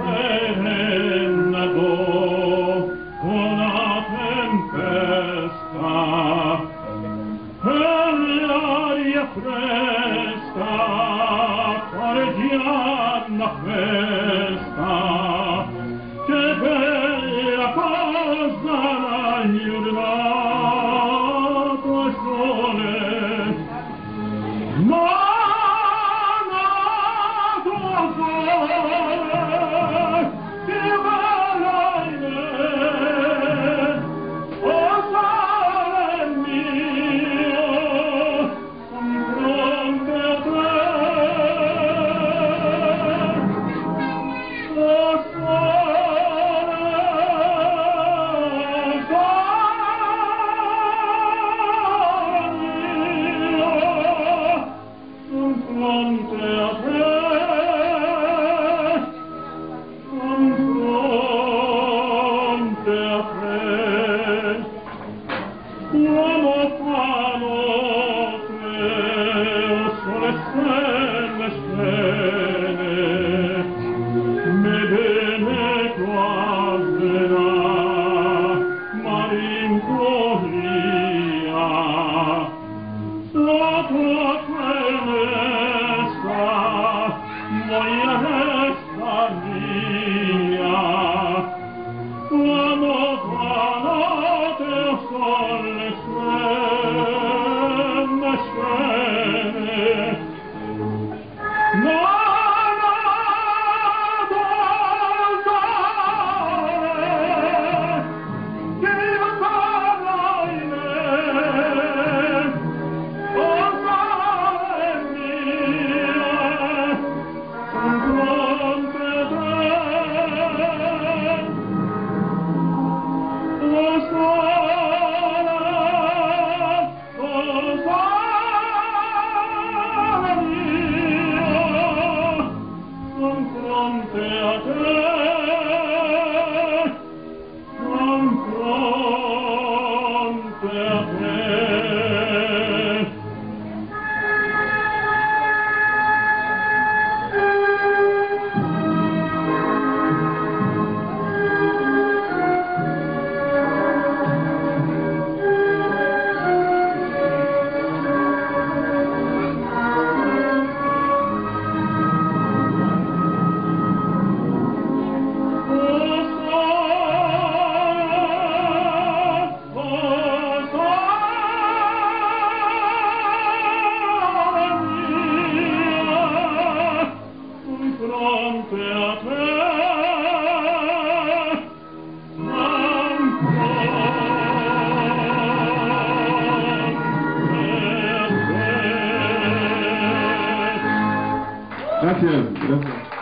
frenado una tempesta per l'aria fresca pare già una festa. Che bella cosa la giornata al sole, ma nato al sole, che bella idea, oh sole mio, son fronte a te, oh sole. Uomo fa notte, o sole stelle scene, me bene guarderà, malinconia, sopra quel mesta, voglia restar mia, uomo fa notte, o sole stelle scene, non fronte a te, son fronte a te. Fronte a te, Gracias, gracias.